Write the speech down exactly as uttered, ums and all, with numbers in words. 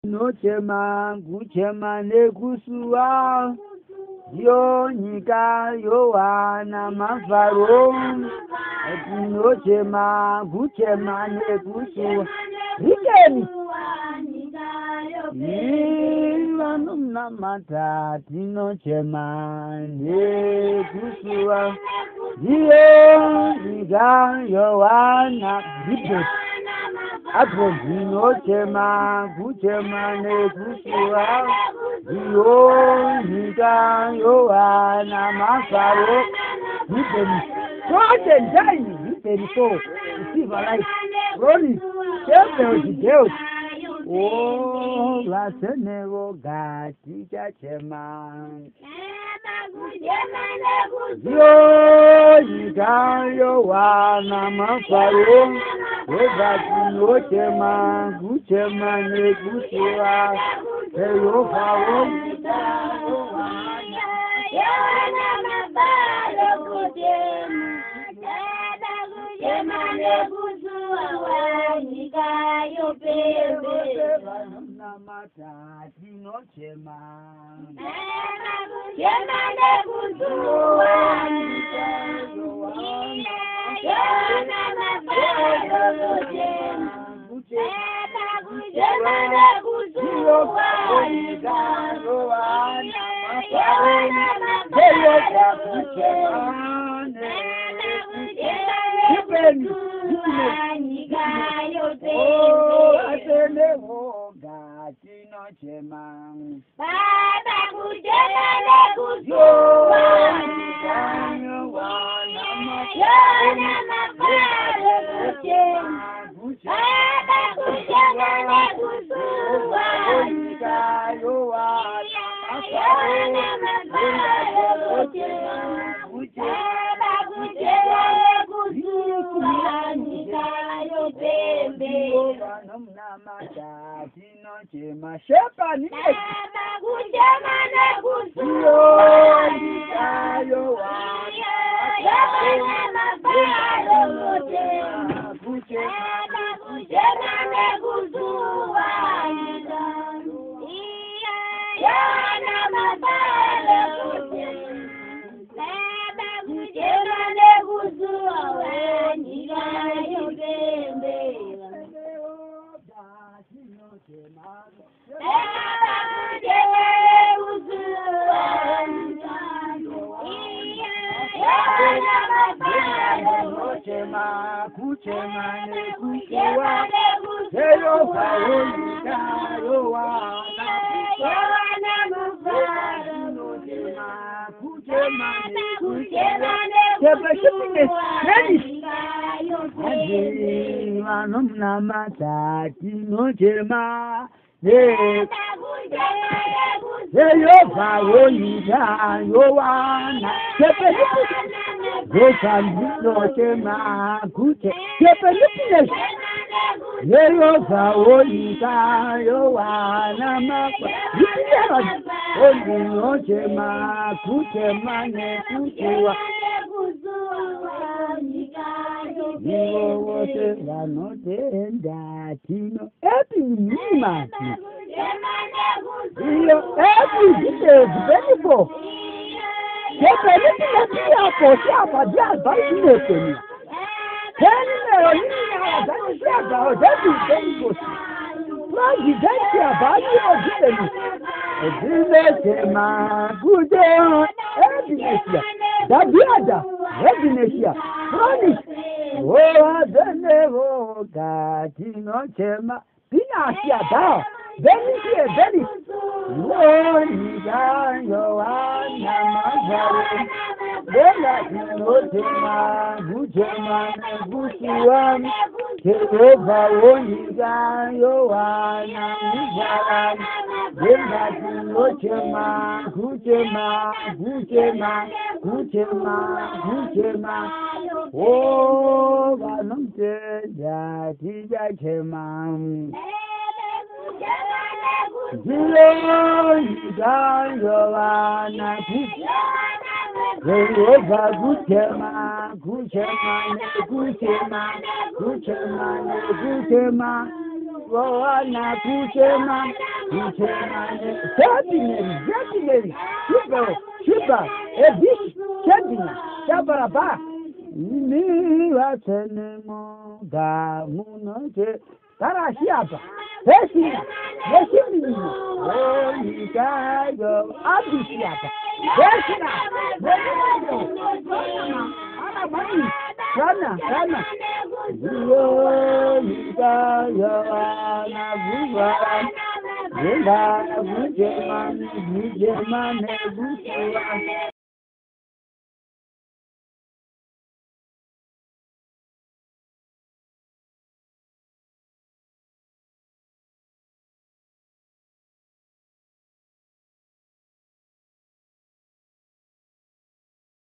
Nochema, guchema nekusua, yo nyika yo wana mafaro. Nochema, guchema nekusua, hikeni. Nilanu namata, tinochema nekusua, yo nyika yo wana hikeni. Apo chema, kuchema ne kusua, yo nika yo ana mafaro, hipeni, sote ndani hipeni so, receive a life, Ronnie, tell me what oh, la senego gati chema, yo nika yo ana mafaro. Webati nochema, guchema ne kusua, eyo fawo. Yana mabalo kuchema, dada guchema ne kusua, wanika yo pebe. Namata tinochema, guchema ne kusua, wanika yo wana. Yana mabalo kuchema, guchema ne kusua, wanika yo wana. Yana mabalo kuchema, hipeni, wanika yo pebe. Atene woga tinochema, baba guchema ne kusua, wanika yo wana. Yana mabalo kuchema, baba guchema ne kusua, wanika yo wana. Yana mabalo kuchema, baba guchema ne kusua, wanika yo pebe. Namnamata tinochema, shepa ni baba guchema ne kusua, wanika yo wana. Yana mabalo kuchema, baba guchema ne kusua, wanika. Yana mabalo kuchema, baba guchema ne kusua, wanika yo pebe. Kuchema, kuchema ne kusua, eyo fawo nyika yo wana. Yana mabalo kuchema, kuchema ne kusua, shepa shipine, ready. Adi manumna mata tinochema, ne eyo fawo nyika yo wana. Shepa shipine. Gosa nochema, kuche, shepa shipine. Yeyo fawo nyika yo wana makwa. Yipine. Ondi nochema, kuchema ne kusua. Niwo wote vanotenda tino epi nima. Iyo epi zite zibenipo. Shepe nipine pia kosi hapa dia bari nipeni. Teni mero nini ya wazani siaga odebi zibenipo. Plagi densi ya bari ojibeni. Ezime sema gude ebinesia. Dabiada ebinesia. Chronic. Oh, adenevo gatino chema. Pina asia da. Beni siye beni. Oh, nika yo wana mazare. Bela tinochema, guchema ne kusua. Jehova wo nika yo wana mazare. Bela tinochema, guchema, guchema, guchema, guchema. Oh, vanamte jati jachema. Jilo nika yo wana Jehova guchema, guchema ne guchema, guchema ne guchema. Roana Kuchema, Kuchema, Sabinary, Sabinary, Shiba, Shiba, Ebis, Sabina, Shabaraba, Mira Tenemo, Gamunote, Tarashiaba, Hesina, Hesina, Oh, Nikayo, Abishiaba, Hesina, Hesina, Anamani, Sana, Sana, Yo, Nikayo, Anabuva, Yenda, Bujeman, Bujeman, Bujeman,